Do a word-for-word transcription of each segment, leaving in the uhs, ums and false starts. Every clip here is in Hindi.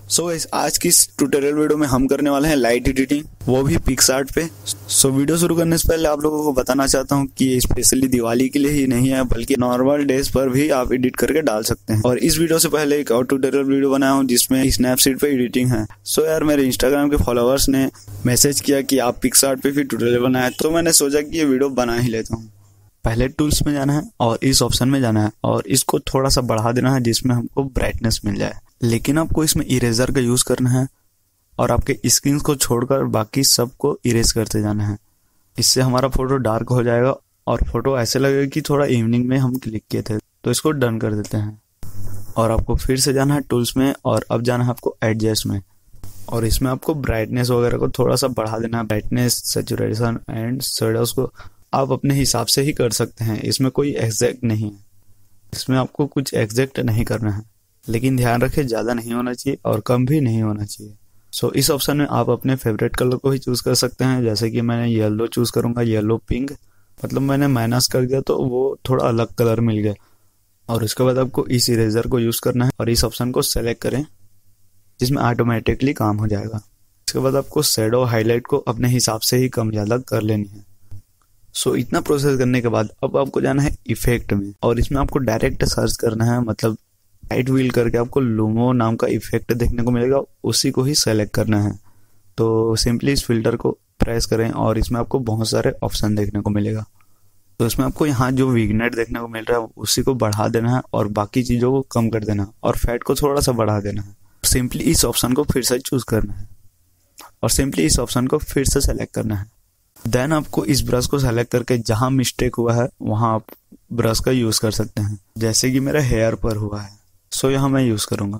सो so, आज की इस ट्यूटोरियल वीडियो में हम करने वाले हैं लाइट एडिटिंग, वो भी पिक्सआर्ट पे। सो so, वीडियो शुरू करने से पहले आप लोगों को बताना चाहता हूँ कि ये स्पेशली दिवाली के लिए ही नहीं है, बल्कि नॉर्मल डेज पर भी आप एडिट करके डाल सकते हैं। और इस वीडियो से पहले एक और ट्यूटोरियल वीडियो बनाया हूँ जिसमें स्नैपसीड पे एडिटिंग है। सो so, यार मेरे इंस्टाग्राम के फॉलोअर्स ने मैसेज किया कि आप पिक्सआर्ट पे भी ट्यूटोरियल बनाए, तो मैंने सोचा कि ये वीडियो बना ही लेता हूँ। पहले टूल्स में जाना है और इस ऑप्शन में जाना है और इसको थोड़ा सा बढ़ा देना है जिसमें हमको ब्राइटनेस मिल जाए। लेकिन आपको इसमें इरेजर का यूज करना है और आपके स्क्रीन को छोड़कर बाकी सबको इरेज करते जाना है। इससे हमारा फोटो डार्क हो जाएगा और फोटो ऐसे लगेगा कि थोड़ा इवनिंग में हम क्लिक किए थे। तो इसको डन कर देते हैं और आपको फिर से जाना है टूल्स में और अब जाना है आपको एडजस्ट में और इसमें आपको ब्राइटनेस वगैरह को थोड़ा सा बढ़ा देना है। ब्राइटनेस, सैचुरेशन एंड शेडोज को आप अपने हिसाब से ही कर सकते हैं, इसमें कोई एग्जैक्ट नहीं है। इसमें आपको कुछ एग्जैक्ट नहीं करना है, लेकिन ध्यान रखें ज़्यादा नहीं होना चाहिए और कम भी नहीं होना चाहिए। सो so, इस ऑप्शन में आप अपने फेवरेट कलर को ही चूज़ कर सकते हैं। जैसे कि मैंने येलो चूज़ करूँगा, येलो पिंक, मतलब मैंने माइनस कर दिया तो वो थोड़ा अलग कलर मिल गया। और उसके बाद आपको इस इरेजर को यूज़ करना है और इस ऑप्शन को सेलेक्ट करें जिसमें ऑटोमेटिकली काम हो जाएगा। इसके बाद आपको शेडो हाईलाइट को अपने हिसाब से ही कम ज़्यादा कर लेनी है। सो so, इतना प्रोसेस करने के बाद अब आपको जाना है इफेक्ट में और इसमें आपको डायरेक्ट सर्च करना है, मतलब राइट व्हील करके आपको लूमो नाम का इफेक्ट देखने को मिलेगा, उसी को ही सेलेक्ट करना है। तो सिंपली इस फिल्टर को प्रेस करें और इसमें आपको बहुत सारे ऑप्शन देखने को मिलेगा। तो इसमें आपको यहाँ जो विग्नेट देखने को मिल रहा है उसी को बढ़ा देना है और बाकी चीज़ों को कम कर देना है और फैट को थोड़ा सा बढ़ा देना है। सिंपली इस ऑप्शन को फिर से चूज करना है और सिंपली इस ऑप्शन को फिर से सेलेक्ट करना है। देन आपको इस ब्रश को सेलेक्ट करके जहाँ मिस्टेक हुआ है वहाँ आप ब्रश का यूज़ कर सकते हैं। जैसे कि मेरा हेयर पर हुआ है, सो यहाँ मैं यूज़ करूँगा।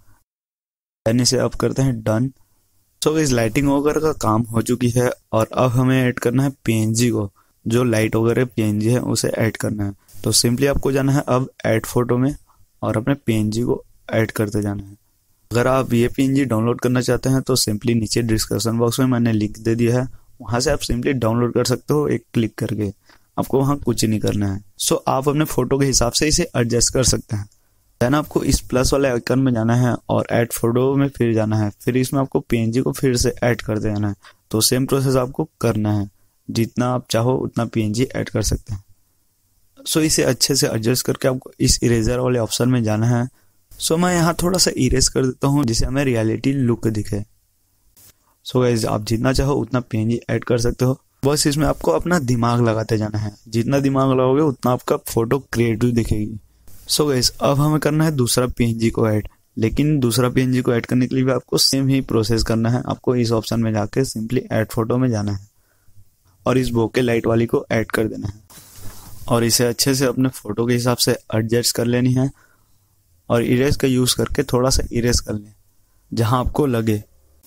देन इसे अब करते हैं डन। सो इस लाइटिंग वगैरह का काम हो चुकी है और अब हमें ऐड करना है पीएनजी को, जो लाइट वगैरह पीएनजी है उसे ऐड करना है। तो सिंपली आपको जाना है अब ऐड फोटो में और अपने पीएनजी को ऐड करते जाना है। अगर आप ये पीएनजी डाउनलोड करना चाहते हैं तो सिंपली नीचे डिस्क्रिप्शन बॉक्स में मैंने लिंक दे दिया है, वहाँ से आप सिंपली डाउनलोड कर सकते हो एक क्लिक करके। आपको वहाँ कुछ नहीं करना है। सो आप अपने फोटो के हिसाब से इसे एडजस्ट कर सकते हैं। देन आपको इस प्लस वाले आइकन में जाना है और ऐड फोटो में फिर जाना है, फिर इसमें आपको पीएनजी को फिर से ऐड करते जाना है। तो सेम प्रोसेस आपको करना है, जितना आप चाहो उतना पीएनजी ऐड कर सकते हैं। सो इसे अच्छे से एडजस्ट करके आपको इस इरेजर वाले ऑप्शन में जाना है। सो मैं यहाँ थोड़ा सा इरेज कर देता हूँ जिससे हमें रियलिटी लुक दिखे। सो गाइस, आप जितना चाहो उतना पीएनजी ऐड कर सकते हो, बस इसमें आपको अपना दिमाग लगाते जाना है। जितना दिमाग लगाओगे उतना आपका फोटो क्रिएटिव दिखेगी। सो गाइस, अब हमें करना है दूसरा पीएनजी को ऐड, लेकिन दूसरा पीएनजी को ऐड करने के लिए भी आपको सेम ही प्रोसेस करना है। आपको इस ऑप्शन में जाके सिंपली ऐड फोटो में जाना है और इस बोके लाइट वाली को ऐड कर देना है और इसे अच्छे से अपने फोटो के हिसाब से एडजस्ट कर लेनी है और इरेज का यूज करके थोड़ा सा इरेज कर लें जहां आपको लगे।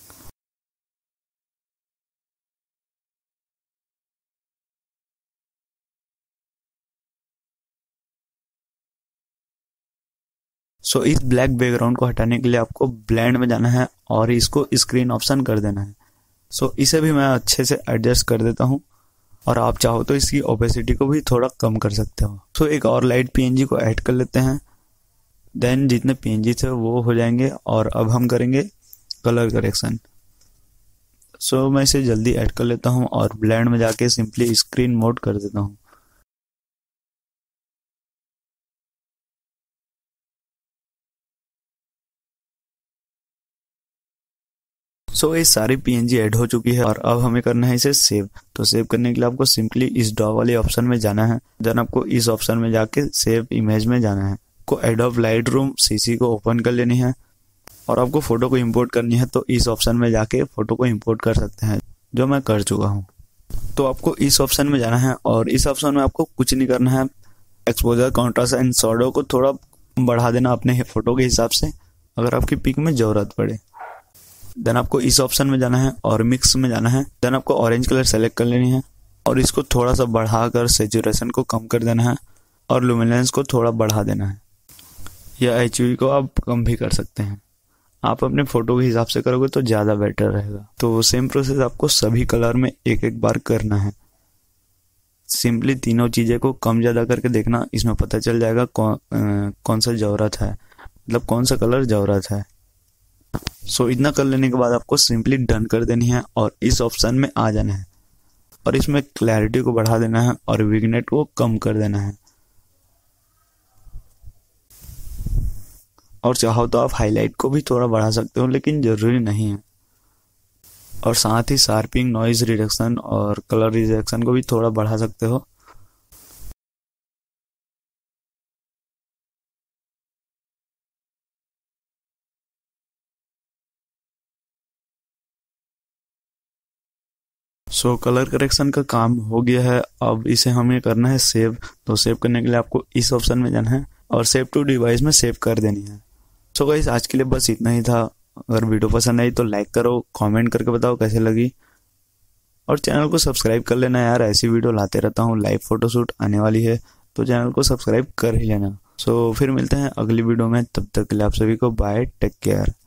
सो so, इस ब्लैक बैकग्राउंड को हटाने के लिए आपको ब्लेंड में जाना है और इसको स्क्रीन ऑप्शन कर देना है। सो so, इसे भी मैं अच्छे से एडजस्ट कर देता हूँ और आप चाहो तो इसकी ओपेसिटी को भी थोड़ा कम कर सकते हो। सो so, एक और लाइट पीएनजी को ऐड कर लेते हैं। देन जितने पीएनजी थे वो हो जाएंगे और अब हम करेंगे कलर करेक्शन। सो so, मैं इसे जल्दी ऐड कर लेता हूँ और ब्लेंड में जाके सिंपली स्क्रीन मोड कर देता हूँ। सो so, ये सारी पीएनजी ऐड हो चुकी है और अब हमें करना है इसे सेव। तो सेव करने के लिए आपको सिंपली इस ड्रॉ वाले ऑप्शन में जाना है। देन आपको इस ऑप्शन में जाके सेव इमेज में जाना है। आपको एडोब लाइट रूम सीसी को ओपन कर लेनी है और आपको फोटो को इंपोर्ट करनी है। तो इस ऑप्शन में जाके फोटो को इंपोर्ट कर सकते हैं, जो मैं कर चुका हूँ। तो आपको इस ऑप्शन में जाना है और इस ऑप्शन में आपको कुछ नहीं करना है। एक्सपोजर, कॉन्ट्रास्ट एंड शैडो को थोड़ा बढ़ा देना अपने फोटो के हिसाब से अगर आपकी पिक में जरूरत पड़े। देन आपको इस ऑप्शन में जाना है और मिक्स में जाना है। देन आपको ऑरेंज कलर सेलेक्ट कर लेनी है और इसको थोड़ा सा बढ़ाकर सैचुरेशन को कम कर देना है और लुमिनेंस को थोड़ा बढ़ा देना है, या एचवी को आप कम भी कर सकते हैं। आप अपने फोटो के हिसाब से करोगे तो ज़्यादा बेटर रहेगा। तो सेम प्रोसेस आपको सभी कलर में एक एक बार करना है। सिंपली तीनों चीज़ें को कम ज़्यादा करके देखना, इसमें पता चल जाएगा कौन कौन सा ज़रूरत है, मतलब कौन सा कलर ज़रूरत है। सो इतना कर लेने के बाद आपको सिंपली डन कर देनी है और इस ऑप्शन में आ जाना है और इसमें क्लैरिटी को बढ़ा देना है और विग्नेट को कम कर देना है। और चाहो तो आप हाईलाइट को भी थोड़ा बढ़ा सकते हो, लेकिन जरूरी नहीं है। और साथ ही शार्पिंग, नॉइज रिडक्शन और कलर रिजेक्शन को भी थोड़ा बढ़ा सकते हो। सो कलर करेक्शन का काम हो गया है। अब इसे हमें करना है सेव। तो सेव करने के लिए आपको इस ऑप्शन में जाना है और सेव टू डिवाइस में सेव कर देनी है। सो गाइस आज के लिए बस इतना ही था। अगर वीडियो पसंद आई तो लाइक करो, कमेंट करके बताओ कैसे लगी और चैनल को सब्सक्राइब कर लेना यार। ऐसी वीडियो लाते रहता हूँ। लाइव फोटोशूट आने वाली है तो चैनल को सब्सक्राइब कर ही लेना। सो फिर मिलते हैं अगली वीडियो में, तब तक के लिए आप सभी को बाय, टेक केयर।